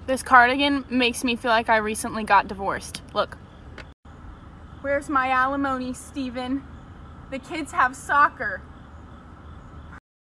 This cardigan makes me feel like I recently got divorced. Look. Where's my alimony, Steven? The kids have soccer.